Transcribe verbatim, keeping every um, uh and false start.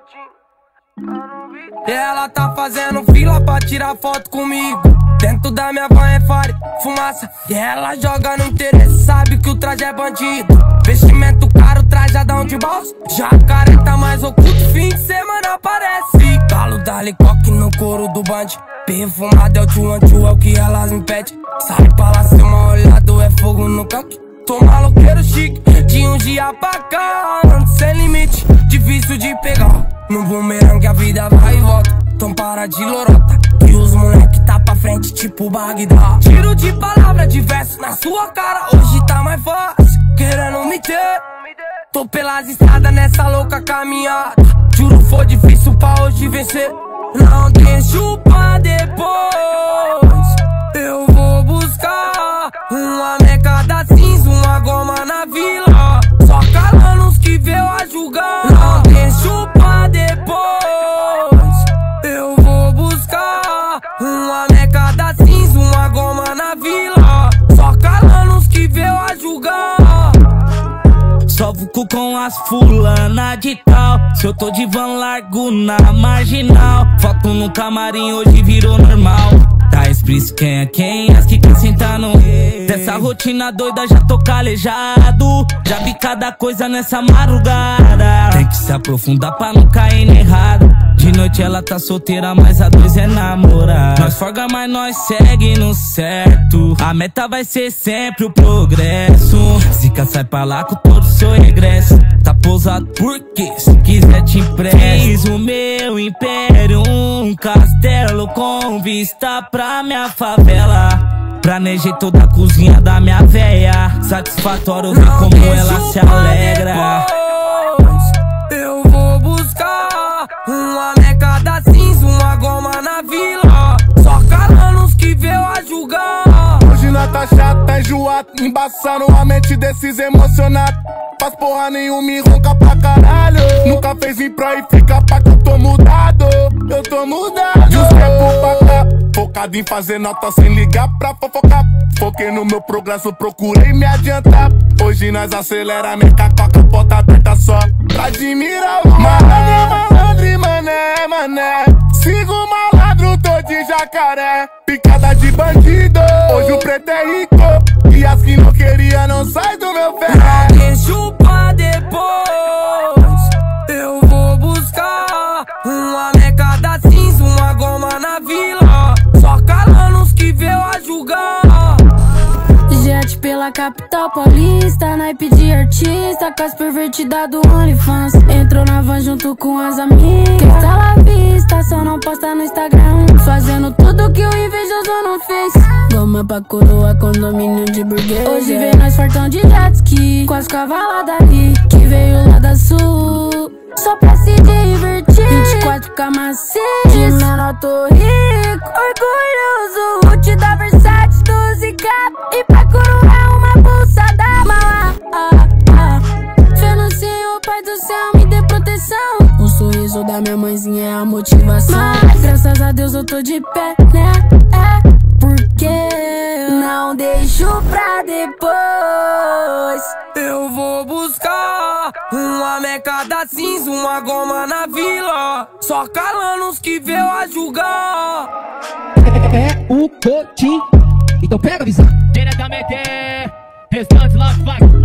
E ela tá fazendo fila pra tirar foto comigo. Dentro da minha van é fire, fumaça. E ela joga no interesse, sabe que o traje é bandido. Vestimento caro, trajadão de bolsa. Jacareta mais oculto, fim de semana aparece. Galo da Licoque no couro do band. Perfumado é o tchu-an-tchu, é o que elas me pedem. Sai pra lá, ser uma olhada, é fogo no canque. Tô maloqueiro chique, de um dia pra cá. Ando sem limite, difícil de pegar. No bumerangue a vida vai e volta. Então para de lorota, que os moleque tá pra frente tipo Bagdá. Tiro de palavra, de verso na sua cara. Hoje tá mais fácil, querendo me ter. Tô pelas estradas nessa louca caminhada. Juro, foi difícil pra hoje vencer. Não deixo pra depois. Eu vou buscar uma meca da cinza, uma goma na vila. Só calando os que veio a julgar. Não deixo pra depois. Eu vou buscar uma meca da cinza, uma goma na vila. Só calando os que veio a julgar. Só vuco com as fulana de tal. Se eu tô de van, largo na marginal. Foto no camarim, hoje virou normal. Tá explícito quem é quem, as que quer sentar no rei. Dessa rotina doida já tô calejado. Já vi cada coisa nessa madrugada. Tem que se aprofundar pra não cair nem errado. De noite ela tá solteira, mas a dois é namorar. Nós forga, mas nós segue no certo. A meta vai ser sempre o progresso. Zica sai pra lá com todo o seu regresso. Tá pousado porque se quiser te empresto. Fiz o meu império, um castelo com vista pra minha favela. Planejei toda a cozinha da minha véia. Satisfatório ver como ela se alegra. Eu vou buscar uma meca da cinza, uma goma na vila. Só calando os que veio a julgar. Hoje nós tá chato, tá enjoado, embaçando a mente desses emocionados. Faz porra nenhuma e ronca pra caralho. Nunca fez vir pra e fica pra que eu tô mudado. Eu tô mudado. De uns tempos pra cá, focado em fazer nota sem ligar pra fofocar. Foquei no meu progresso, procurei me adiantar. Hoje nós acelera, meca com a capota aberta só pra admirar o malandro, malandro, mané, mané. Sigo o malandro, tô de jacaré. Picada de bandido, hoje o preto é rico. E as que não queria não sai do meu pé. Não deixo pra depois. Eu vou buscar uma meca da cinza, uma goma na vila. Só calando os que veio a julgar. Jet pela capital paulista, naipe de artista, com as pervertidas do OnlyFans. Entrou na van junto com as amigas, que tá lá vista, só não posta no Instagram. Fazendo tudo que o invejoso não fez. Goma pra coroa, condomínio de burguês. Hoje vem nós fortão de jet ski, com as cavalas dali, que veio lá da sul, só pra se divertir. vinte e quatro K maciço, de menor tô rico, orgulhoso. Ult da Versace, doze K, e pra coroar uma bolsa da mala. ah, ah. Fé no Senhor, Pai do céu, me dê proteção. O sorriso da minha mãezinha é a motivação. Mas graças a Deus eu tô de pé, né? É porque não deixo pra depois. Eu vou buscar uma meca da cinza, uma goma na vila. Só calando os que veio a julgar. É o Cotim. Então pega a visão. Diretamente, restante lá vai.